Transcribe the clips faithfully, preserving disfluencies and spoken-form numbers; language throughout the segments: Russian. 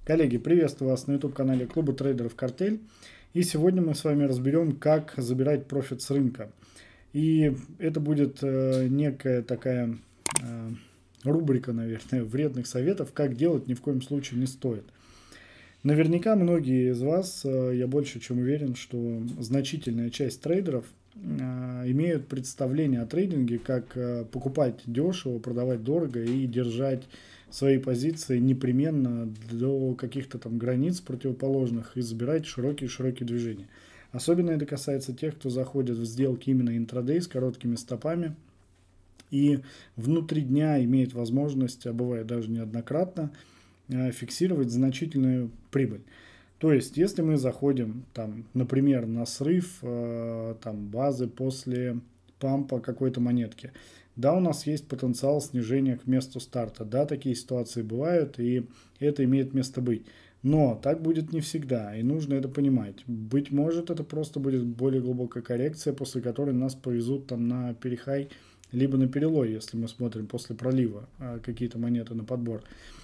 Коллеги, приветствую вас на YouTube-канале Клуба трейдеров «Картель». И сегодня мы с вами разберем, как забирать профит с рынка. И это будет э, некая такая э, рубрика, наверное, вредных советов, как делать ни в коем случае не стоит. Наверняка многие из вас, э, я больше чем уверен, что значительная часть трейдеров э, имеют представление о трейдинге, как э, покупать дешево, продавать дорого и держать свои позиции непременно до каких-то там границ противоположных и забирать широкие-широкие движения. Особенно это касается тех, кто заходит в сделки именно интрадей с короткими стопами и внутри дня имеет возможность, а бывает даже неоднократно, фиксировать значительную прибыль. То есть, если мы заходим, там, например, на срыв э, там, базы после пампа какой-то монетки, да, у нас есть потенциал снижения к месту старта. Да, такие ситуации бывают, и это имеет место быть. Но так будет не всегда, и нужно это понимать. Быть может, это просто будет более глубокая коррекция, после которой нас повезут там на перехай, либо на перелой, если мы смотрим после пролива э, какие-то монеты на подбор.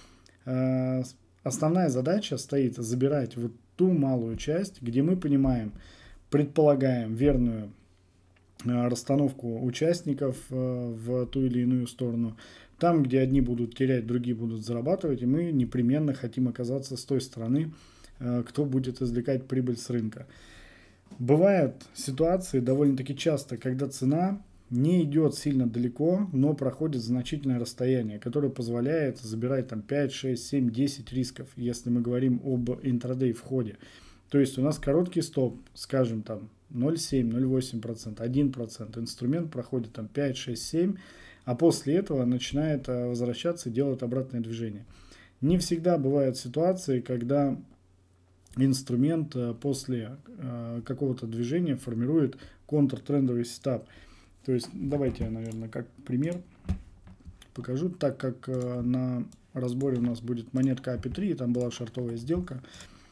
Э, основная задача стоит забирать вот ту малую часть, где мы понимаем, предполагаем верную расстановку участников в ту или иную сторону. Там, где одни будут терять, другие будут зарабатывать, и мы непременно хотим оказаться с той стороны, кто будет извлекать прибыль с рынка. Бывают ситуации довольно-таки часто, когда цена не идет сильно далеко, но проходит значительное расстояние, которое позволяет забирать там пять, шесть, семь, десять рисков, если мы говорим об интрадей входе. То есть у нас короткий стоп, скажем там ноль целых семь десятых - ноль целых восемь десятых процента, один процент. Инструмент проходит там пять, шесть, семь, а после этого начинает возвращаться и делает обратное движение. Не всегда бывают ситуации, когда инструмент после какого-то движения формирует контртрендовый сетап. То есть давайте я, наверное, как пример покажу, так как на разборе у нас будет монетка эй пи три, и там была шортовая сделка.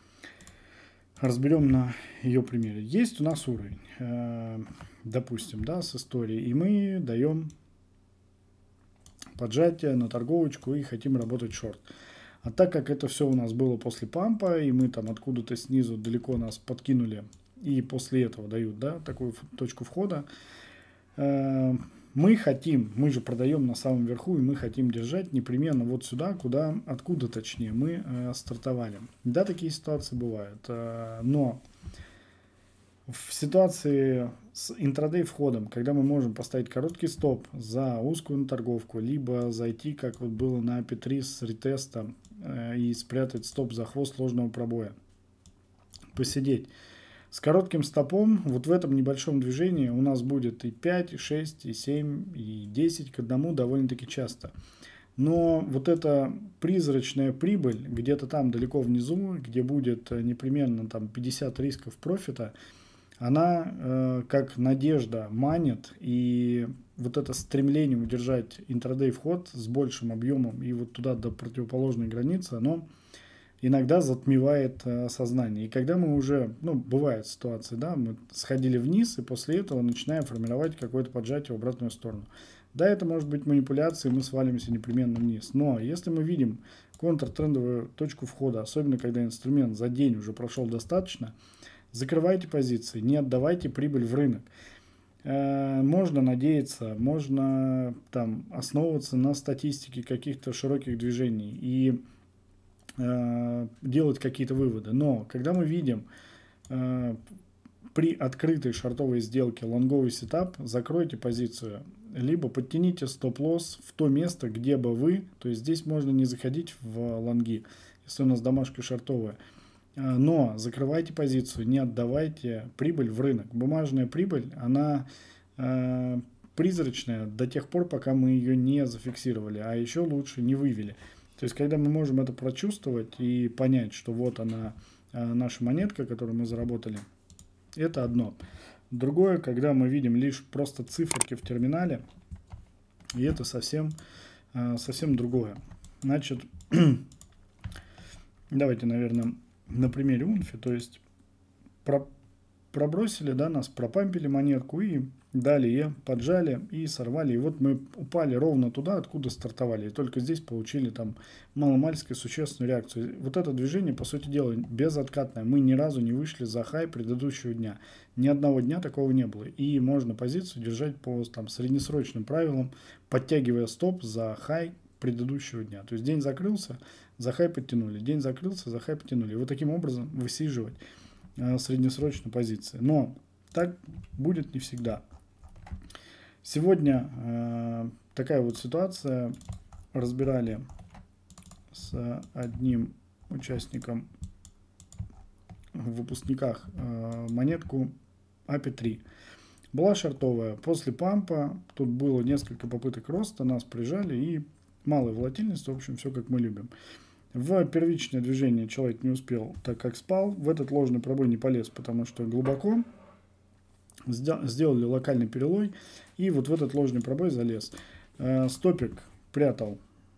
Разберем на ее примере. Есть у нас уровень, э, допустим, да, с историей, и мы даем поджатие на торговочку и хотим работать шорт. А так как это все у нас было после пампа, и мы там откуда-то снизу далеко нас подкинули, и после этого дают, да, такую точку входа, э, мы хотим, мы же продаем на самом верху, и мы хотим держать непременно вот сюда, куда, откуда точнее мы э, стартовали. Да, такие ситуации бывают, э, но в ситуации с интрадей входом, когда мы можем поставить короткий стоп за узкую торговку, либо зайти, как вот было на эй пи три с ретестом, э, и спрятать стоп за хвост ложного пробоя, посидеть. С коротким стопом вот в этом небольшом движении у нас будет и пять, и шесть, и семь, и десять к одному довольно-таки часто. Но вот эта призрачная прибыль где-то там далеко внизу, где будет непременно там пятьдесят рисков профита, она э, как надежда манит, и вот это стремление удержать интрадей вход с большим объемом и вот туда до противоположной границы, оно иногда затмевает э, сознание. И когда мы уже, ну, бывают ситуации, да, мы сходили вниз, и после этого начинаем формировать какое-то поджатие в обратную сторону. Да, это может быть манипуляция, мы свалимся непременно вниз. Но если мы видим контртрендовую точку входа, особенно когда инструмент за день уже прошел достаточно, закрывайте позиции, не отдавайте прибыль в рынок. Э, можно надеяться, можно там основываться на статистике каких-то широких движений и делать какие-то выводы. Но когда мы видим э, при открытой шортовой сделке лонговый сетап, закройте позицию, либо подтяните стоп-лосс в то место, где бы вы, то есть здесь можно не заходить в лонги, если у нас домашка шортовая, но закрывайте позицию, не отдавайте прибыль в рынок. Бумажная прибыль, она э, призрачная до тех пор, пока мы ее не зафиксировали, а еще лучше не вывели. То есть, когда мы можем это прочувствовать и понять, что вот она, наша монетка, которую мы заработали, это одно. Другое, когда мы видим лишь просто циферки в терминале, и это совсем, совсем другое. Значит, давайте, наверное, на примере Унфи, то есть про, пробросили, да, нас пропампили монетку, и далее поджали и сорвали. И вот мы упали ровно туда, откуда стартовали. И только здесь получили там маломальски существенную реакцию. Вот это движение, по сути дела, безоткатное. Мы ни разу не вышли за хай предыдущего дня. Ни одного дня такого не было. И можно позицию держать по там, среднесрочным правилам, подтягивая стоп за хай предыдущего дня. То есть день закрылся, за хай подтянули. День закрылся, за хай подтянули. И вот таким образом высиживать э, среднесрочные позиции. Но так будет не всегда. Сегодня э, такая вот ситуация. Разбирали с одним участником в выпускниках э, монетку эй пи ай три. Была шортовая. После пампа тут было несколько попыток роста, нас прижали и малая волатильность. В общем, все как мы любим. В первичное движение человек не успел, так как спал. В этот ложный пробой не полез, потому что глубоко. Сделали локальный перелой и вот в этот ложный пробой залез. Э, стопик прятал.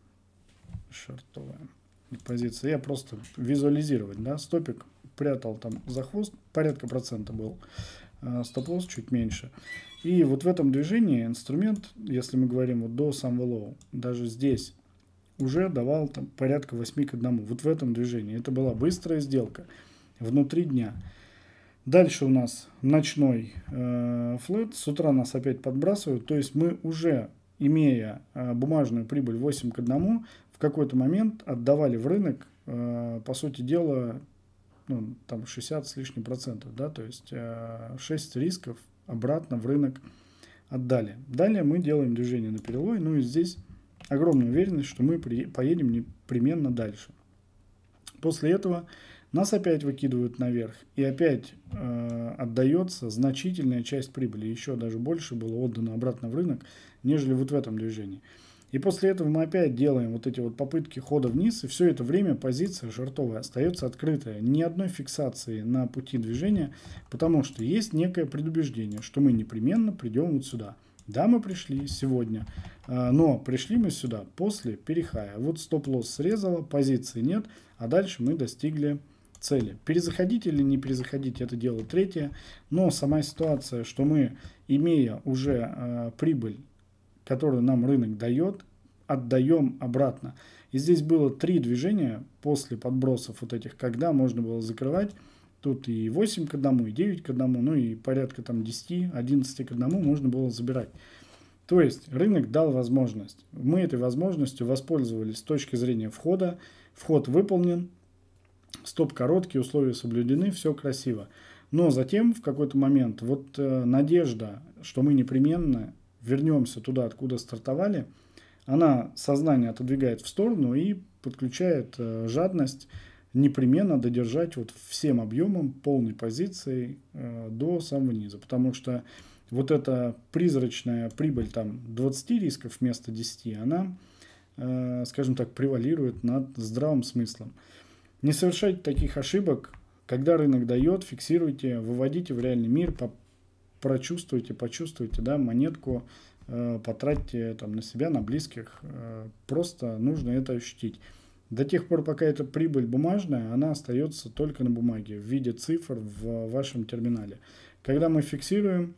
Шортовая позиция. Я просто визуализировать, да, стопик прятал там за хвост, порядка процента был. Э, стоп-лосс чуть меньше. И вот в этом движении инструмент, если мы говорим вот до самого лоу, даже здесь уже давал там порядка восемь к одному. Вот в этом движении. Это была быстрая сделка внутри дня. Дальше у нас ночной э, флэт, с утра нас опять подбрасывают, то есть мы уже, имея э, бумажную прибыль восемь к одному, в какой-то момент отдавали в рынок, э, по сути дела, ну, там шестьдесят с лишним процентов, да, то есть э, шесть рисков обратно в рынок отдали. Далее мы делаем движение на перелой, ну и здесь огромная уверенность, что мы при, поедем непременно дальше. После этого нас опять выкидывают наверх, и опять э, отдается значительная часть прибыли, еще даже больше было отдано обратно в рынок, нежели вот в этом движении. И после этого мы опять делаем вот эти вот попытки хода вниз, и все это время позиция шортовая остается открытая, ни одной фиксации на пути движения, потому что есть некое предубеждение, что мы непременно придем вот сюда. Да, мы пришли сегодня, но пришли мы сюда после перехая. Вот стоп-лосс срезало, позиции нет, а дальше мы достигли цели. Перезаходить или не перезаходить, это дело третье. Но сама ситуация, что мы, имея уже э, прибыль, которую нам рынок дает, отдаем обратно. И здесь было три движения после подбросов вот этих, когда можно было закрывать. Тут и восемь к одному, и девять к одному, ну и порядка там десять-одиннадцать к одному можно было забирать. То есть рынок дал возможность. Мы этой возможностью воспользовались с точки зрения входа. Вход выполнен. Стоп короткий, условия соблюдены, все красиво. Но затем в какой-то момент вот э, надежда, что мы непременно вернемся туда, откуда стартовали, она сознание отодвигает в сторону и подключает э, жадность непременно додержать вот всем объемом полной позиции э, до самого низа. Потому что вот эта призрачная прибыль там двадцать рисков вместо десяти, она, э, скажем так, превалирует над здравым смыслом. Не совершайте таких ошибок. Когда рынок дает, фиксируйте, выводите в реальный мир, по прочувствуйте, почувствуйте, да, монетку, э, потратьте там, на себя, на близких. Э, просто нужно это ощутить. До тех пор, пока эта прибыль бумажная, она остается только на бумаге, в виде цифр в вашем терминале. Когда мы фиксируем,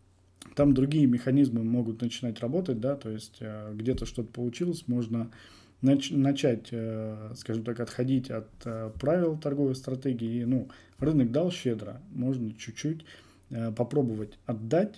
там другие механизмы могут начинать работать, да, то есть э, где-то что-то получилось, можно начать, скажем так, отходить от правил торговой стратегии. И, ну, рынок дал щедро, можно чуть-чуть попробовать отдать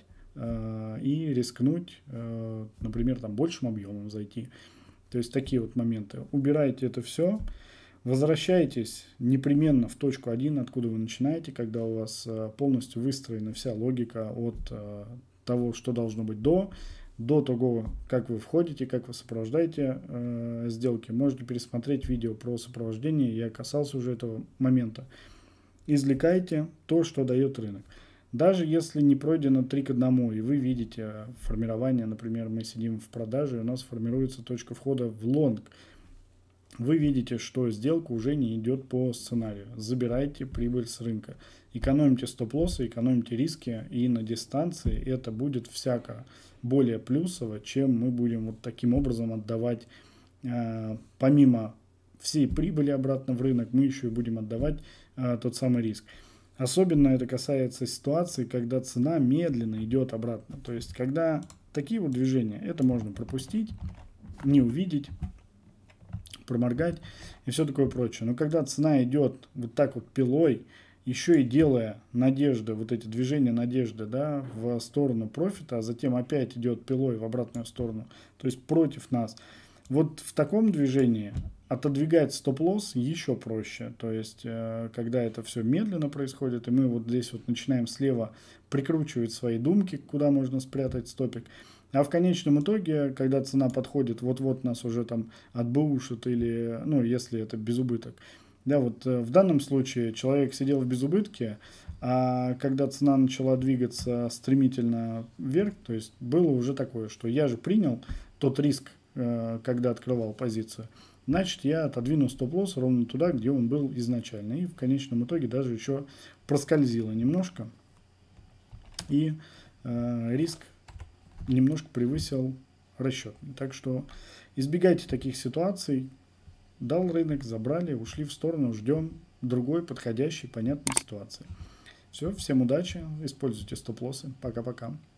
и рискнуть, например, там большим объемом зайти. То есть такие вот моменты. Убирайте это все, возвращайтесь непременно в точку один, откуда вы начинаете, когда у вас полностью выстроена вся логика от того, что должно быть до, до того, как вы входите, как вы сопровождаете э, сделки. Можете пересмотреть видео про сопровождение, я касался уже этого момента. Извлекайте то, что дает рынок. Даже если не пройдено три к одному, и вы видите формирование, например, мы сидим в продаже, и у нас формируется точка входа в лонг, вы видите, что сделка уже не идет по сценарию. Забирайте прибыль с рынка. Экономите стоп-лоссы, экономите риски, и на дистанции это будет всяко более плюсово, чем мы будем вот таким образом отдавать, э, помимо всей прибыли обратно в рынок, мы еще и будем отдавать э, тот самый риск. Особенно это касается ситуации, когда цена медленно идет обратно. То есть, когда такие вот движения, это можно пропустить, не увидеть, проморгать и все такое прочее. Но когда цена идет вот так вот пилой, еще и делая надежды, вот эти движения надежды, да, в сторону профита, а затем опять идет пилой в обратную сторону, то есть против нас. Вот в таком движении отодвигать стоп-лосс еще проще. То есть, э, когда это все медленно происходит, и мы вот здесь вот начинаем слева прикручивать свои думки, куда можно спрятать стопик. А в конечном итоге, когда цена подходит, вот-вот нас уже там отбушит или, ну, если это безубыток. Да, вот э, в данном случае человек сидел в безубытке, а когда цена начала двигаться стремительно вверх, то есть было уже такое, что я же принял тот риск, э, когда открывал позицию, значит я отодвину стоп-лосс ровно туда, где он был изначально. И в конечном итоге даже еще проскользило немножко. И э, риск немножко превысил расчет. Так что избегайте таких ситуаций. Дал рынок, забрали, ушли в сторону, ждем другой подходящей, понятной ситуации. Все, всем удачи, используйте стоп-лоссы. Пока-пока.